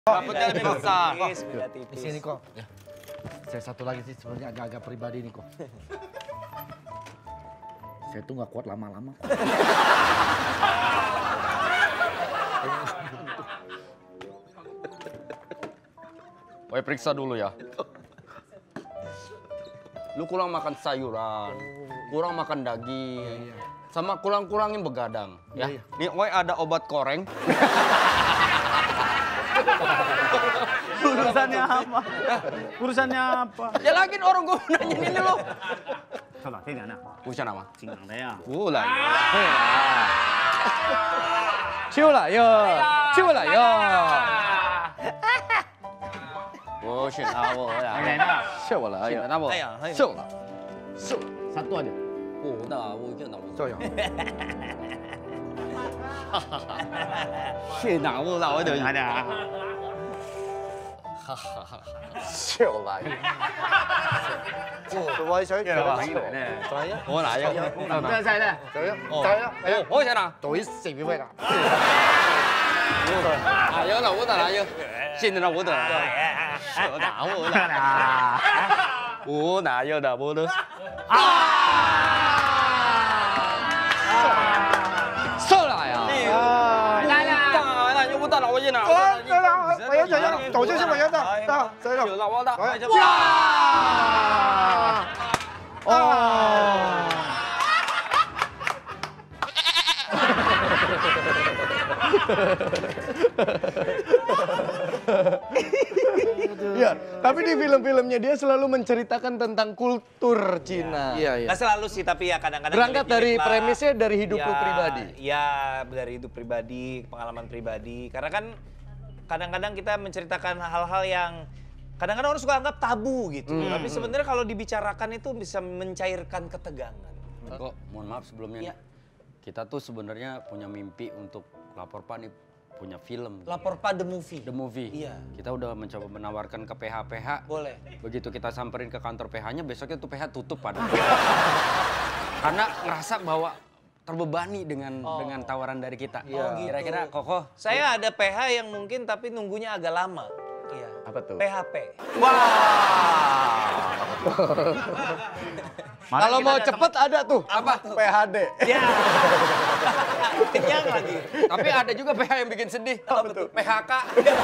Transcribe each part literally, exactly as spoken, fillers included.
Rambutnya lebih besar. Di sini kok. Ya. Saya satu lagi sih sebenarnya agak-agak pribadi nih kok. Saya tuh nggak kuat lama-lama. Woi, periksa dulu ya. Lu kurang makan sayuran, kurang makan daging, sama kurang-kurangin begadang. Ya. Nih, woi ada obat koreng. Urusannya apa? Urusannya apa? Ya lagi orang gue nanya ini lo. Coba, tinggal nah. Urusan apa? Tinggal deh ya. Ulah. 去了哟，去了哟。 我选他，我呀。 秀了，哎呀， 那我。 秀了，秀了，satu aja. Oh, nah,我就拿我。 这样。 是拿我拿我的。 Ada. 秀了。我想這個可以嚟咧。 我拿一個。 真係咧。 走呀，走呀，哎呀， 我先拿。 抖音谁不会啦？ 啊，有拿我的拿有，现在拿我的。是拿我的。我拿有的我的。啊！ 上来呀！ 来了，那就我的拿我的拿。 走了，我要走呀，走就是我要的，到，走了。 有拿我的。 哇！哦。 Ya, tapi di film-filmnya dia selalu menceritakan tentang kultur Cina. Iya, iya. Nggak selalu sih, tapi ya kadang-kadang... Berangkat dari nyelip-nyelip lah. premisnya dari hidup Ya, lu pribadi. Ya, dari hidup pribadi, pengalaman pribadi. Karena kan kadang-kadang kita menceritakan hal-hal yang kadang-kadang orang suka anggap tabu gitu. Hmm. Tapi sebenarnya kalau dibicarakan itu bisa mencairkan ketegangan. Kok, mohon maaf sebelumnya Ya. nih. Kita tuh sebenarnya punya mimpi untuk lapor Pak nih, punya film. Lapor Pak The Movie. The Movie. Iya. Kita udah mencoba menawarkan ke P H-P H. Boleh. Begitu kita samperin ke kantor P H-nya, besoknya tuh P H tutup pada. Karena ngerasa bahwa terbebani dengan Oh. dengan tawaran dari kita. Oh, gitu. Kira-kira Koko. Saya ada P H yang mungkin tapi nunggunya agak lama. Iya. Apa tuh? P H P. Kalau mau cepet ada tuh. Apa? P H D. Ya. Kenyang lagi. Tapi ada juga P H yang bikin sedih. Apa tuh? P H K.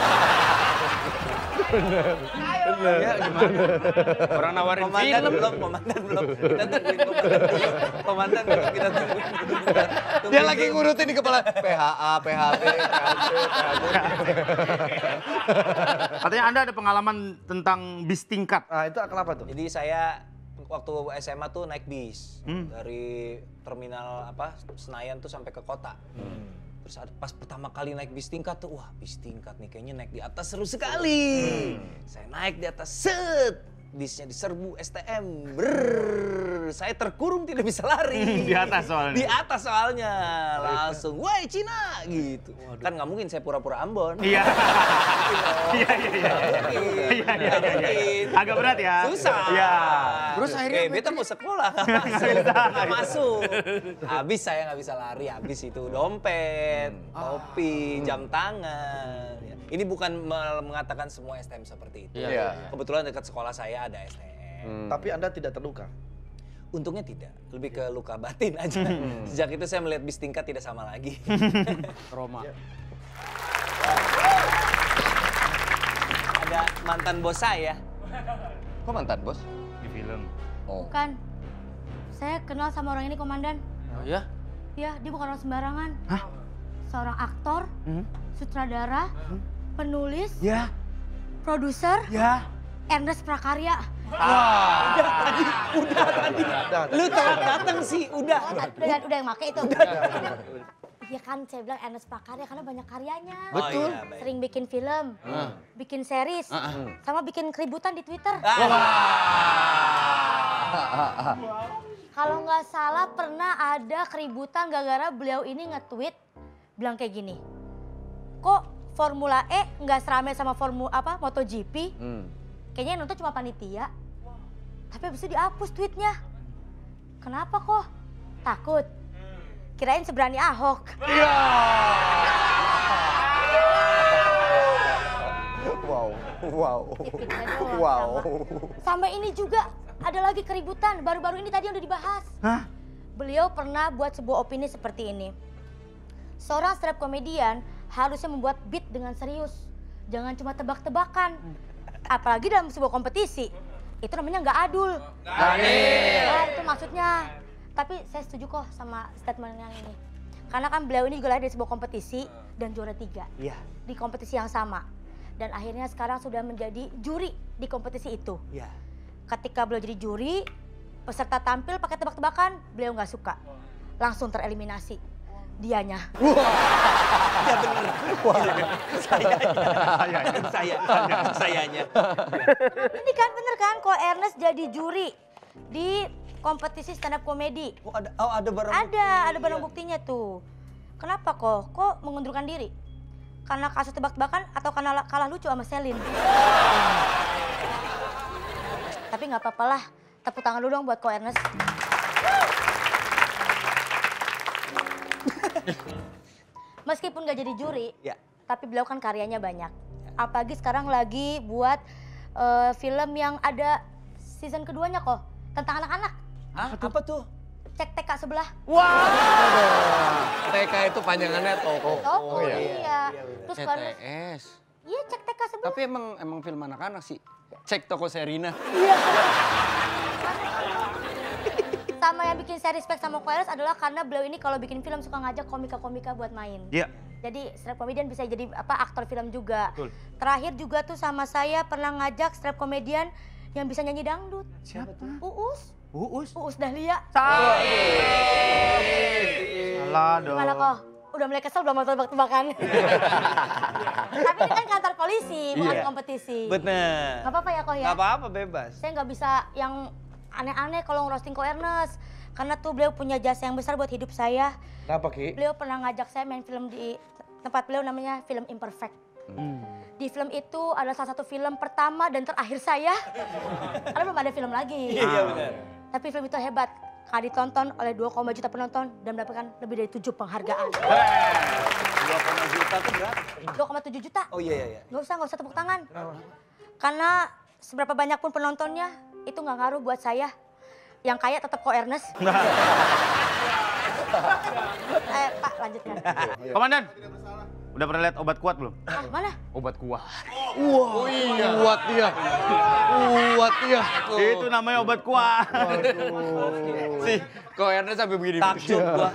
Ya gimana? Orang nawarin Komandan film. belum, komandan belum. Kita tungguin komandan dulu. Komandan dulu kita tungguin. Dia lagi ngurutin di kepala P H A, P H B, P H C, P H D. Katanya Anda ada pengalaman tentang bis tingkat. Ah, itu kenapa tuh? Jadi saya waktu S M A tuh naik bis Hmm. dari terminal apa Senayan tuh sampai ke kota. Terus ada- pas pertama kali naik bis tingkat tuh, wah bis tingkat nih kayaknya naik di atas seru sekali. Saya naik di atas, set, bisnya diserbu S T M, brrrr, saya terkurung tidak bisa lari. Di atas soalnya. Di atas soalnya, langsung, woi Cina gitu. Kan nggak mungkin saya pura-pura Ambon. Iya. Iya, iya, iya. Iya, iya, iya. Agak berat ya. Susah. Iya. Terus akhirnya beta mau sekolah, nggak masuk. Nggak masuk. Habis saya nggak bisa lari, habis itu dompet, topi, jam tangan. Ya. Ini bukan me- mengatakan semua S T M seperti itu. Iya. Kebetulan dekat sekolah saya ada S T M. Tapi Anda tidak terluka. Untungnya tidak, lebih ke luka batin aja. Sejak itu saya melihat bis tingkat tidak sama lagi. Roma. Ada mantan bos saya. Kok mantan bos? Di film. Oh. Kan, saya kenal sama orang ini komandan. Oh ya? Ya, dia bukan orang sembarangan. Hah? Seorang aktor, Hmm? sutradara, penulis, Ya. produser, Ya. Ernest Prakarya. Udah tadi, udah tadi. Udah, Lu telat datang sih, udah. Udah, udah yang make itu. Iya kan, saya bilang Ernest Prakarya karena banyak karyanya. Betul. Oh, iya, baik. Sering bikin film, bikin series, sama bikin keributan di Twitter. Kalau nggak salah pernah ada keributan gara-gara beliau ini nge-tweet bilang kayak gini. Kok Formula E nggak seramai sama Formula apa MotoGP? Hmm. Kayaknya yang nonton cuma panitia. Tapi habis itu dihapus tweetnya. Kenapa kok? Takut. Kirain seberani Ahok. Wow, wow, Itu dia doang wow. sama. Sampai ini juga ada lagi keributan. Baru-baru ini tadi yang udah dibahas. Hah? Beliau pernah buat sebuah opini seperti ini. Seorang stand up comedian harusnya membuat beat dengan serius. Jangan cuma tebak-tebakan. Apalagi dalam sebuah kompetisi. Itu namanya nggak adul. Nah, itu maksudnya. Tapi saya setuju kok sama statement yang ini. Karena kan beliau ini juga lahir dari sebuah kompetisi dan juara tiga. Iya. Di kompetisi yang sama. Dan akhirnya sekarang sudah menjadi juri di kompetisi itu. Iya. Ketika beliau jadi juri, peserta tampil pakai tebak-tebakan, beliau nggak suka. Langsung tereliminasi. Dianya. Iya bener. Saya, saya, sayanya. Ini kan bener kan, kok Ernest jadi juri di kompetisi stand up komedi. Oh ada, oh ada barang Ada, ada barang Iya. buktinya tuh. Kenapa kok? Kok mengundurkan diri? Karena kasus tebak-tebakan atau karena la- kalah lucu sama Selin? Tapi nggak apa-apa lah. Tepuk tangan dulu dong buat Ko Ernest. Meskipun nggak jadi juri, Ya. tapi beliau kan karyanya banyak. Apalagi sekarang lagi buat eh, film yang ada season keduanya kok. Tentang anak-anak. Hah? Apa tuh? Cek T K sebelah. T K itu panjangannya toko. Oh, iya. Terus C Ko T Ernest, S. iya cek T K sebelah. Tapi emang emang film anak-anak sih. Cek toko Serina. Sama yang bikin saya respect sama Ko Ernest adalah karena beliau ini kalau bikin film suka ngajak komika-komika buat main. Iya. Jadi stand up comedian bisa jadi apa aktor film juga. Betul. Terakhir juga tuh sama saya pernah ngajak stand up comedian yang bisa nyanyi dangdut. Siapa? Uus. Uus. Uus Dahlia. Salah dong. Gimana kok? Udah mulai kesel belum mau tebak-tebakan? Tapi ini kan kantor polisi, bukan Iya. kompetisi. Bener. Gak apa-apa ya kok ya? Gak apa-apa, bebas. Saya nggak bisa yang aneh-aneh kalau ngerosting Ko Ernest. Karena tuh beliau punya jasa yang besar buat hidup saya. Kenapa Ki? Beliau pernah ngajak saya main film di tempat beliau namanya film Imperfect. Di film itu adalah salah satu film pertama dan terakhir saya. Karena belum ada film lagi. Iya benar. Tapi film itu hebat. Karena ditonton oleh dua koma juta penonton dan mendapatkan lebih dari tujuh penghargaan. dua koma juta tuh berapa? dua koma tujuh juta. Oh iya iya iya. Nggak usah, nggak usah tepuk tangan. Karena seberapa banyak pun penontonnya, itu nggak ngaruh buat saya. Yang kaya tetap Ko Ernest. eh, Pak, lanjutkan. Komandan, udah pernah lihat obat kuat belum? Ah, mana? Obat kuat. Wah, kuat dia. Kuat dia. Itu namanya obat kuat. Sih, kok Ernest sampai begini. Takjub gua.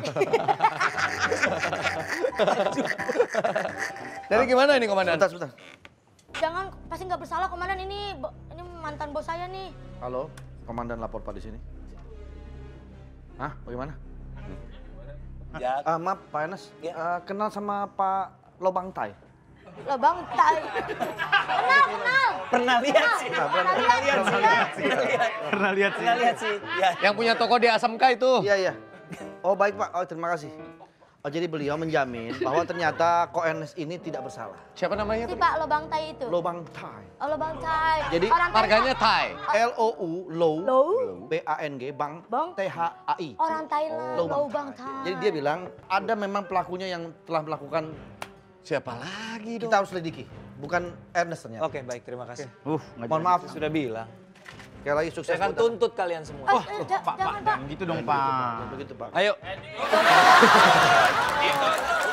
Jadi gimana ini komandan? Sebentar, sebentar. Jangan, pasti nggak bersalah komandan. Ini bo- ini mantan bos saya nih. Halo, komandan lapor Pak di sini. Hah, bagaimana? Ya. Ah, maaf Pak Enes, Ya. Ah, kenal sama Pak Lobang Tai? Loh bang, tai. Kenal, kenal. Pernah lihat sih. Pernah Pernah lihat sih. Pernah Pernah lihat. Pernah lihat Pernah lihat sih. Ya. Yang punya toko di Asamka itu. Iya, iya. Oh baik Pak, oh terima kasih. Oh jadi beliau menjamin bahwa ternyata Ko Ernest ini tidak bersalah. Siapa namanya? Si Pak Lobang Tai itu. Lobang Tai. Oh, Lobang Tai. Jadi Orang Tai Marganya Thai. L O U Low Low. B A N G Bang Bang. T H A I. Orang Thailand, Lobang Lobang Tai. Tai. Jadi dia bilang ada memang pelakunya yang telah melakukan, Siapa lagi dong? kita harus selidiki. Bukan Ernest ternyata. Oke baik, terima kasih. Uh, mohon maaf. Sudah bilang. Sekali lagi sukses. Saya akan buat- tuntut kalian semua. Eh, eh, ja- jangan Pak. Gitu dong Pak. Begitu Pak. Ayo.